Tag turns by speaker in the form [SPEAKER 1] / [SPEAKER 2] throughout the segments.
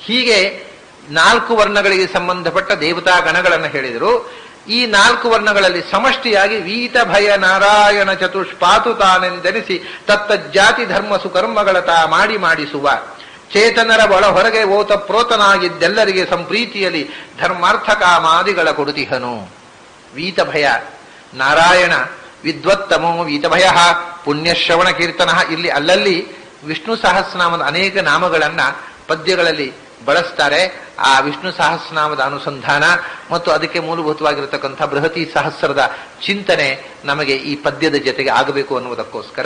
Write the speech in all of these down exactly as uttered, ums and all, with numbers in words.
[SPEAKER 1] ಹೀಗೆ ನಾಲ್ಕು ವರ್ಣಗಳಿಗೆ ಸಂಬಂಧಪಟ್ಟ ದೇವತಾ ಗಣಗಳನ್ನು ಹೇಳಿದರು. ಈ ನಾಲ್ಕು ವರ್ಣಗಳಲ್ಲಿ ಸಮಷ್ಟಿಯಾಗಿ ವೀತ ಭಯ ನಾರಾಯಣ ಚತುಷ್ಪಾತು ತಾನೆಂದೆನಿಸಿ ತತ್ತ ಜಾತಿ ಧರ್ಮ ಸುಕರ್ಮಗಳ ತಾ ಮಾಡಿ ಮಾಡಿಸುವ ಚೇತನರ ಒಳ ಹೊರಗೆ ಓತ ಪ್ರೋತನಾಗಿದ್ದೆಲ್ಲರಿಗೆ ಸಂಪ್ರೀತಿಯಲ್ಲಿ ಧರ್ಮಾರ್ಥ ಕಾಮಾದಿಗಳ ಕೊಡುತಿಹನು. ವೀತಭಯ ನಾರಾಯಣ ವಿದ್ವತ್ತಮೋ ವೀತಭಯ ಪುಣ್ಯಶ್ರವಣ ಕೀರ್ತನ. ಇಲ್ಲಿ ಅಲ್ಲಲ್ಲಿ ವಿಷ್ಣು ಸಹಸ್ರನಾಮದ ಅನೇಕ ನಾಮಗಳನ್ನ ಪದ್ಯಗಳಲ್ಲಿ ಬಳಸ್ತಾರೆ. ಆ ವಿಷ್ಣು ಸಹಸ್ರನಾಮದ ಅನುಸಂಧಾನ ಮತ್ತು ಅದಕ್ಕೆ ಮೂಲಭೂತವಾಗಿರತಕ್ಕಂಥ ಬೃಹತಿ ಸಹಸ್ರದ ಚಿಂತನೆ ನಮಗೆ ಈ ಪದ್ಯದ ಜೊತೆಗೆ ಆಗಬೇಕು ಅನ್ನುವುದಕ್ಕೋಸ್ಕರ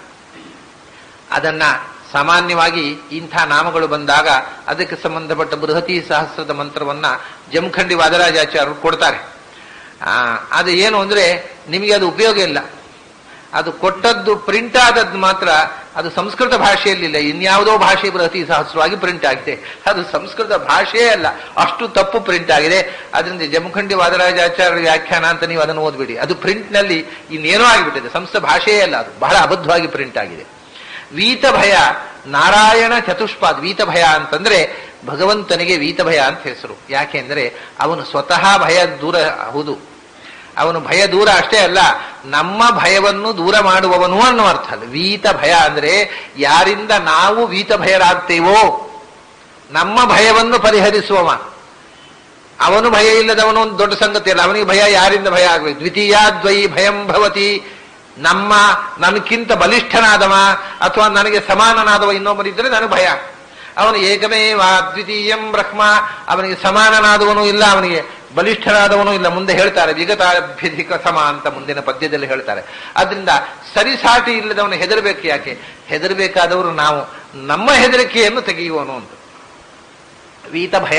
[SPEAKER 1] ಅದನ್ನ ಸಾಮಾನ್ಯವಾಗಿ ಇಂಥ ನಾಮಗಳು ಬಂದಾಗ ಅದಕ್ಕೆ ಸಂಬಂಧಪಟ್ಟ ಬೃಹತಿ ಸಹಸ್ರದ ಮಂತ್ರವನ್ನ ಜಮಖಂಡಿ ವಾದರಾಜಾಚಾರ್ಯರು ಕೊಡ್ತಾರೆ. ಆ ಅದು ಏನು ಅಂದ್ರೆ ನಿಮಗೆ ಅದು ಉಪಯೋಗ ಇಲ್ಲ. ಅದು ಕೊಟ್ಟದ್ದು ಪ್ರಿಂಟ್ ಆದದ್ದು ಮಾತ್ರ ಅದು ಸಂಸ್ಕೃತ ಭಾಷೆಯಲ್ಲಿಲ್ಲ, ಇನ್ಯಾವುದೋ ಭಾಷೆ ಬೃಹತಿ ಸಹಸ್ರವಾಗಿ ಪ್ರಿಂಟ್ ಆಗಿದೆ. ಅದು ಸಂಸ್ಕೃತ ಭಾಷೆಯೇ ಅಲ್ಲ, ಅಷ್ಟು ತಪ್ಪು ಪ್ರಿಂಟ್ ಆಗಿದೆ. ಅದರಿಂದ ಜಮಖಂಡಿ ವಾದರಾಜಾಚಾರ್ಯ ವ್ಯಾಖ್ಯಾನ ಅಂತ ನೀವು ಅದನ್ನು ಓದ್ಬಿಡಿ. ಅದು ಪ್ರಿಂಟ್ ನಲ್ಲಿ ಇನ್ನೇನೋ ಆಗಿಬಿಟ್ಟಿದೆ, ಸಂಸ್ಕೃತ ಭಾಷೆಯೇ ಅಲ್ಲ, ಅದು ಬಹಳ ಅಬದ್ಧವಾಗಿ ಪ್ರಿಂಟ್ ಆಗಿದೆ. ವೀತಭಯ ನಾರಾಯಣ ಚತುಷ್ಪಾದ್. ವೀತಭಯ ಅಂತಂದ್ರೆ ಭಗವಂತನಿಗೆ ವೀತಭಯ ಅಂತ ಹೆಸರು. ಯಾಕೆಂದ್ರೆ ಅವನು ಸ್ವತಃ ಭಯ ದೂರ. ಹೌದು, ಅವನು ಭಯ ದೂರ ಅಷ್ಟೇ ಅಲ್ಲ, ನಮ್ಮ ಭಯವನ್ನು ದೂರ ಮಾಡುವವನು ಅನ್ನೋ ಅರ್ಥ ಅಲ್ಲ. ವೀತ ಭಯ ಅಂದ್ರೆ ಯಾರಿಂದ ನಾವು ವೀತ ಭಯರಾಗ್ತೇವೋ ನಮ್ಮ ಭಯವನ್ನು ಪರಿಹರಿಸುವವ. ಅವನು ಭಯ ಇಲ್ಲದವನು ಒಂದು ದೊಡ್ಡ ಸಂಗತಿ ಅಲ್ಲ. ಅವನಿಗೆ ಭಯ ಯಾರಿಂದ ಭಯ ಆಗಬೇಕು? ದ್ವಿತೀಯಾದ್ವೈ ಭಯಂ ಭವತಿ. ನಮ್ಮ ನನಗಿಂತ ಬಲಿಷ್ಠನಾದವ ಅಥವಾ ನನಗೆ ಸಮಾನನಾದವ ಇನ್ನೊಬ್ಬರಿದ್ರೆ ನನಗೆ ಭಯ. ಅವನು ಏಕಮೇವ ದ್ವಿತೀಯಂ ಬ್ರಹ್ಮ. ಅವನಿಗೆ ಸಮಾನನಾದವನು ಇಲ್ಲ, ಅವನಿಗೆ ಬಲಿಷ್ಠನಾದವನು ಇಲ್ಲ. ಮುಂದೆ ಹೇಳ್ತಾರೆ ವಿಗತಾಭ್ಯಧಿಕ ಸಮ ಅಂತ ಮುಂದಿನ ಪದ್ಯದಲ್ಲಿ ಹೇಳ್ತಾರೆ. ಆದ್ರಿಂದ ಸರಿಸಾಟಿ ಇಲ್ಲದವನು ಹೆದರಬೇಕು. ಯಾಕೆ ಹೆದರಬೇಕಾದವರು ನಾವು ನಮ್ಮ ಹೆದರಿಕೆಯನ್ನು ತೆಗೆಯುವನು ಅಂತ. ವೀತ ಭಯ.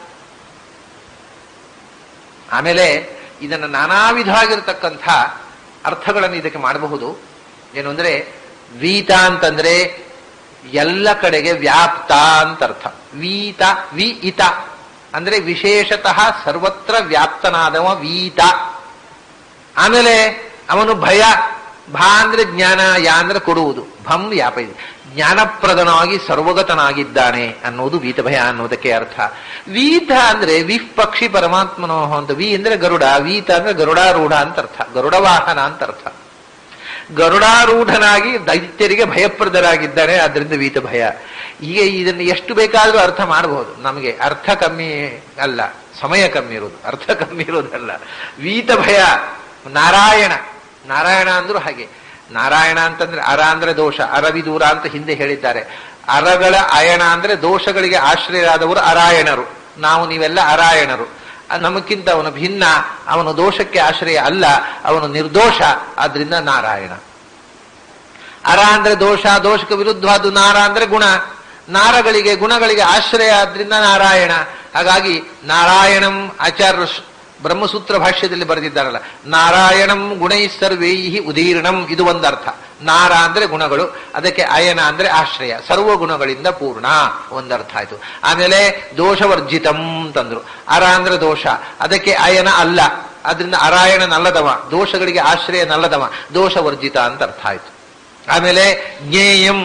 [SPEAKER 1] ಆಮೇಲೆ ಇದನ್ನು ನಾನಾ ವಿಧವಾಗಿರತಕ್ಕಂಥ ಅರ್ಥಗಳನ್ನು ಇದಕ್ಕೆ ಮಾಡಬಹುದು. ಏನು ಅಂದ್ರೆ ವೀತ ಅಂತಂದ್ರೆ ಎಲ್ಲ ಕಡೆಗೆ ವ್ಯಾಪ್ತ ಅಂತ ಅರ್ಥ. ವೀತ ವಿ ಇತ ಅಂದ್ರೆ ವಿಶೇಷತಃ ಸರ್ವತ್ರ ವ್ಯಾಪ್ತನಾದವ ವೀತ. ಆಮೇಲೆ ಅವನು ಭಯ. ಭಾ ಅಂದ್ರೆ ಜ್ಞಾನ, ಯಾ ಅಂದ್ರೆ ಕೊಡುವುದು, ಭಂ ವ್ಯಾಪ ಇದೆ. ಜ್ಞಾನಪ್ರದನಾಗಿ ಸರ್ವಗತನಾಗಿದ್ದಾನೆ ಅನ್ನೋದು ವೀತಭಯ ಅನ್ನೋದಕ್ಕೆ ಅರ್ಥ. ವೀತ ಅಂದ್ರೆ ವಿಫ್ ಪಕ್ಷಿ ಪರಮಾತ್ಮನೋ ಅಂತ. ವಿ ಅಂದ್ರೆ ಗರುಡ, ವೀತ ಅಂದ್ರೆ ಗರುಡಾರೂಢ ಅಂತ ಅರ್ಥ, ಗರುಡವಾಹನ ಅಂತ ಅರ್ಥ. ಗರುಡಾರೂಢನಾಗಿ ದೈತ್ಯರಿಗೆ ಭಯಪ್ರದರಾಗಿದ್ದಾನೆ, ಆದ್ರಿಂದ ವೀತ ಭಯ. ಹೀಗೆ ಇದನ್ನು ಎಷ್ಟು ಬೇಕಾದರೂ ಅರ್ಥ ಮಾಡಬಹುದು. ನಮಗೆ ಅರ್ಥ ಕಮ್ಮಿ ಅಲ್ಲ, ಸಮಯ ಕಮ್ಮಿ ಇರೋದು, ಅರ್ಥ ಕಮ್ಮಿ ಇರೋದಲ್ಲ. ವೀತ ಭಯ ನಾರಾಯಣ. ನಾರಾಯಣ ಅಂದ್ರೂ ಹಾಗೆ. ನಾರಾಯಣ ಅಂತಂದ್ರೆ ಅರ ಅಂದ್ರೆ ದೋಷ, ಅರವಿದೂರ ಅಂತ ಹಿಂದೆ ಹೇಳಿದ್ದಾರೆ. ಅರಗಳ ಅಯಣ ಅಂದ್ರೆ ದೋಷಗಳಿಗೆ ಆಶ್ರಯರಾದವರು ಅರಾಯಣರು. ನಾವು ನೀವೆಲ್ಲ ಅರಾಯಣರು. ನಮಕ್ಕಿಂತ ಅವನು ಭಿನ್ನ, ಅವನು ದೋಷಕ್ಕೆ ಆಶ್ರಯ ಅಲ್ಲ, ಅವನು ನಿರ್ದೋಷ, ಆದ್ರಿಂದ ನಾರಾಯಣ. ಅರ ಅಂದ್ರೆ ದೋಷ, ದೋಷಕ್ಕೆ ವಿರುದ್ಧವಾದ. ನಾರ ಅಂದ್ರೆ ಗುಣ, ನಾರಗಳಿಗೆ ಗುಣಗಳಿಗೆ ಆಶ್ರಯ, ಆದ್ರಿಂದ ನಾರಾಯಣ. ಹಾಗಾಗಿ ನಾರಾಯಣಂ ಆಚಾರ್ಯ ಬ್ರಹ್ಮಸೂತ್ರ ಭಾಷ್ಯದಲ್ಲಿ ಬರೆದಿದ್ದಾರಲ್ಲ, ನಾರಾಯಣಂ ಗುಣೈ ಸರ್ವೈಹಿ ಉದೀರ್ಣಂ, ಇದು ಒಂದರ್ಥ. ನಾರ ಅಂದ್ರೆ ಗುಣಗಳು, ಅದಕ್ಕೆ ಅಯನ ಅಂದ್ರೆ ಆಶ್ರಯ, ಸರ್ವ ಗುಣಗಳಿಂದ ಪೂರ್ಣ, ಒಂದರ್ಥ ಆಯ್ತು. ಆಮೇಲೆ ದೋಷವರ್ಜಿತಂ ಅಂತಂದ್ರು. ಅರ ಅಂದ್ರೆ ದೋಷ, ಅದಕ್ಕೆ ಅಯನ ಅಲ್ಲ, ಆದ್ರಿಂದ ಅರಾಯಣನಲ್ಲದವ, ದೋಷಗಳಿಗೆ ಆಶ್ರಯ ನಲ್ಲದವ, ದೋಷವರ್ಜಿತ ಅಂತ ಅರ್ಥ ಆಯ್ತು. ಆಮೇಲೆ ಜ್ಞೇಯಂ.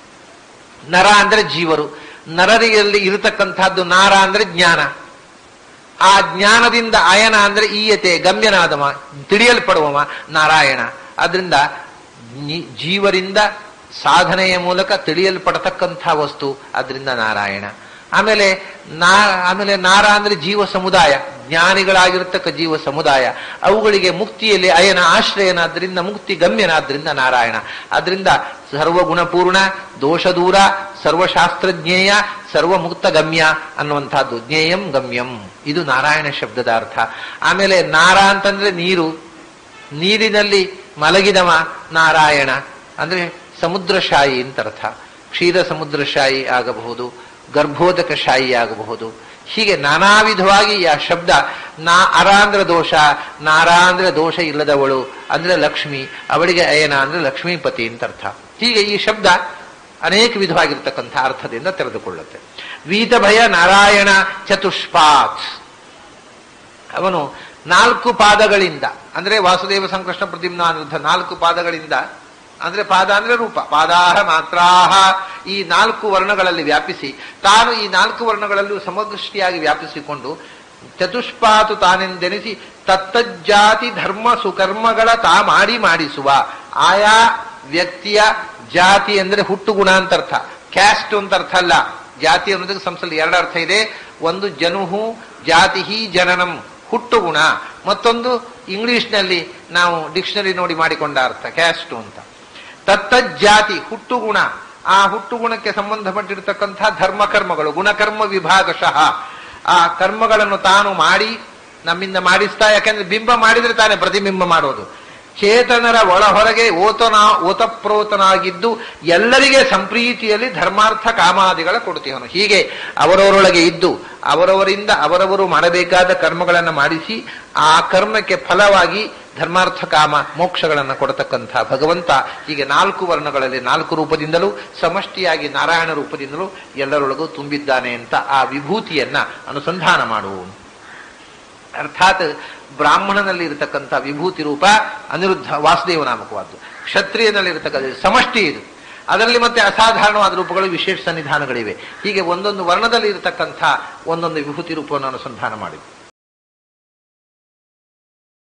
[SPEAKER 1] ನರ ಅಂದ್ರೆ ಜೀವರು, ನರರಿಯಲ್ಲಿ ಇರತಕ್ಕಂಥದ್ದು. ನಾರ ಅಂದ್ರೆ ಜ್ಞಾನ, ಆ ಜ್ಞಾನದಿಂದ ಅಯನ ಅಂದ್ರೆ ಈಯತೆ, ಗಮ್ಯನಾದವ, ತಿಳಿಯಲ್ಪಡುವವ ನಾರಾಯಣ. ಆದ್ರಿಂದ ಜೀವರಿಂದ ಸಾಧನೆಯ ಮೂಲಕ ತಿಳಿಯಲ್ಪಡತಕ್ಕಂಥ ವಸ್ತು, ಆದ್ರಿಂದ ನಾರಾಯಣ. ಆಮೇಲೆ ನಾ ಆಮೇಲೆ ನಾರ ಅಂದ್ರೆ ಜೀವ ಸಮುದಾಯ, ಜ್ಞಾನಿಗಳಾಗಿರ್ತಕ್ಕ ಜೀವ ಸಮುದಾಯ, ಅವುಗಳಿಗೆ ಮುಕ್ತಿಯಲ್ಲಿ ಅಯನ ಆಶ್ರಯನಾದ್ರಿಂದ ಮುಕ್ತಿ ಗಮ್ಯನಾದ್ರಿಂದ ನಾರಾಯಣ. ಆದ್ರಿಂದ ಸರ್ವಗುಣಪೂರ್ಣ, ದೋಷ ದೂರ, ಸರ್ವಶಾಸ್ತ್ರಜ್ಞೇಯ, ಸರ್ವಮುಕ್ತ ಗಮ್ಯ ಅನ್ನುವಂಥದ್ದು. ಜ್ಞೇಯಂ ಗಮ್ಯಂ, ಇದು ನಾರಾಯಣ ಶಬ್ದದ ಅರ್ಥ. ಆಮೇಲೆ ನಾರ ಅಂತಂದ್ರೆ ನೀರು, ನೀರಿನಲ್ಲಿ ಮಲಗಿದವ ನಾರಾಯಣ ಅಂದ್ರೆ ಸಮುದ್ರಶಾಯಿ ಅಂತ ಅರ್ಥ. ಕ್ಷೀರ ಸಮುದ್ರಶಾಯಿ ಆಗಬಹುದು, ಗರ್ಭೋದಕ ಶಾಯಿ ಆಗಬಹುದು. ಹೀಗೆ ನಾನಾ ವಿಧವಾಗಿ ಆ ಶಬ್ದ. ನಾ ಅರ ಅಂದ್ರೆ ದೋಷ, ನಾರ ಅಂದ್ರೆ ದೋಷ ಇಲ್ಲದವಳು ಅಂದ್ರೆ ಲಕ್ಷ್ಮಿ, ಅವಳಿಗೆ ಅಯನ ಅಂದ್ರೆ ಲಕ್ಷ್ಮೀಪತಿ ಅಂತ ಅರ್ಥ. ಹೀಗೆ ಈ ಶಬ್ದ ಅನೇಕ ವಿಧವಾಗಿರ್ತಕ್ಕಂಥ ಅರ್ಥದಿಂದ ತೆರೆದುಕೊಳ್ಳುತ್ತೆ. ವೀತಭಯ ನಾರಾಯಣ ಚತುಷ್ಪಾತ್. ಅವನು ನಾಲ್ಕು ಪಾದಗಳಿಂದ ಅಂದ್ರೆ ವಾಸುದೇವ ಸಂಕೃಷ್ಣ ಪ್ರದ್ಯುಮ್ನ ಅನಿರುದ್ಧ ನಾಲ್ಕು ಪಾದಗಳಿಂದ ಅಂದ್ರೆ ಪಾದ ಅಂದ್ರೆ ರೂಪ, ಪಾದಾಹ ಮಾತ್ರಾಹ ಈ ನಾಲ್ಕು ವರ್ಣಗಳಲ್ಲಿ ವ್ಯಾಪಿಸಿ ತಾನು ಈ ನಾಲ್ಕು ವರ್ಣಗಳಲ್ಲೂ ಸಮದೃಷ್ಟಿಯಾಗಿ ವ್ಯಾಪಿಸಿಕೊಂಡು ಚತುಷ್ಪಾತು ತಾನೆಂದೆನಿಸಿ ತತ್ತಜ್ಜಾತಿ ಧರ್ಮ ಸುಕರ್ಮಗಳ ತಾ ಮಾಡಿ ಮಾಡಿಸುವ. ಆಯಾ ವ್ಯಕ್ತಿಯ ಜಾತಿ ಅಂದ್ರೆ ಹುಟ್ಟು ಗುಣ ಅಂತ ಅರ್ಥ, ಕ್ಯಾಸ್ಟ್ ಅಂತ ಅರ್ಥ ಅಲ್ಲ. ಜಾತಿ ಅನ್ನೋದಕ್ಕೆ ಸಂಸ್ಕೃತದಲ್ಲಿ ಎರಡು ಅರ್ಥ ಇದೆ. ಒಂದು ಜನುಹು ಜಾತಿ ಜನನಂ ಹುಟ್ಟು ಗುಣ, ಮತ್ತೊಂದು ಇಂಗ್ಲಿಷ್ನಲ್ಲಿ ನಾವು ಡಿಕ್ಷನರಿ ನೋಡಿ ಮಾಡಿಕೊಂಡ ಅರ್ಥ ಕ್ಯಾಸ್ಟು ಅಂತ. ತತ್ತಜ್ಜಾತಿ ಹುಟ್ಟು ಗುಣ, ಆ ಹುಟ್ಟು ಗುಣಕ್ಕೆ ಸಂಬಂಧಪಟ್ಟಿರತಕ್ಕಂಥ ಧರ್ಮ ಕರ್ಮಗಳು, ಗುಣಕರ್ಮ ವಿಭಾಗಶಃ ಆ ಕರ್ಮಗಳನ್ನು ತಾನು ಮಾಡಿ ನಮ್ಮಿಂದ ಮಾಡಿಸ್ತಾ, ಯಾಕಂದ್ರೆ ಬಿಂಬ ಮಾಡಿದ್ರೆ ತಾನೇ ಪ್ರತಿಬಿಂಬ ಮಾಡೋದು. ಚೇತನರ ಒಳ ಹೊರಗೆ ಓತನ ಓತಪ್ರೋತನಾಗಿದ್ದು ಎಲ್ಲರಿಗೆ ಸಂಪ್ರೀತಿಯಲ್ಲಿ ಧರ್ಮಾರ್ಥ ಕಾಮಾದಿಗಳ ಕೊಡ್ತೀವನು. ಹೀಗೆ ಅವರವರೊಳಗೆ ಇದ್ದು ಅವರವರಿಂದ ಅವರವರು ಮಾಡಬೇಕಾದ ಕರ್ಮಗಳನ್ನು ಮಾಡಿಸಿ ಆ ಕರ್ಮಕ್ಕೆ ಫಲವಾಗಿ ಧರ್ಮಾರ್ಥ ಕಾಮ ಮೋಕ್ಷಗಳನ್ನು ಕೊಡತಕ್ಕಂಥ ಭಗವಂತ ಹೀಗೆ ನಾಲ್ಕು ವರ್ಣಗಳಲ್ಲಿ ನಾಲ್ಕು ರೂಪದಿಂದಲೂ ಸಮಷ್ಟಿಯಾಗಿ ನಾರಾಯಣ ರೂಪದಿಂದಲೂ ಎಲ್ಲರೊಳಗೂ ತುಂಬಿದ್ದಾನೆ ಅಂತ ಆ ವಿಭೂತಿಯನ್ನ ಅನುಸಂಧಾನ ಮಾಡುವನು. ಅರ್ಥಾತ್ ಬ್ರಾಹ್ಮಣನಲ್ಲಿ ಇರತಕ್ಕಂಥ ವಿಭೂತಿ ರೂಪ ಅನಿರುದ್ಧ ವಾಸುದೇವ ನಾಮಕವಾದ್ದು, ಕ್ಷತ್ರಿಯನಲ್ಲಿರತಕ್ಕಂಥ ಸಮಷ್ಟಿ ಇದು. ಅದರಲ್ಲಿ ಮತ್ತೆ ಅಸಾಧಾರಣವಾದ ರೂಪಗಳು, ವಿಶೇಷ ಸನ್ನಿಧಾನಗಳಿವೆ. ಹೀಗೆ ಒಂದೊಂದು ವರ್ಣದಲ್ಲಿ ಇರತಕ್ಕಂಥ ಒಂದೊಂದು ವಿಭೂತಿ ರೂಪವನ್ನು ಅನುಸಂಧಾನ ಮಾಡಿದೆ.